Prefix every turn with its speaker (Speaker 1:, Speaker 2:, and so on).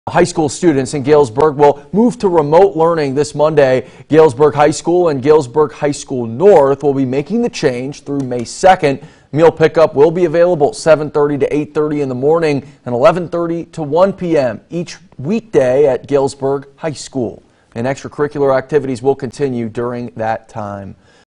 Speaker 1: High school students in Galesburg will move to remote learning this Monday. Galesburg High School and Galesburg High School North will be making the change through May 2nd. Meal pickup will be available 7:30 to 8:30 in the morning and 11:30 to 1 p.m. each weekday at Galesburg High School. And extracurricular activities will continue during that time.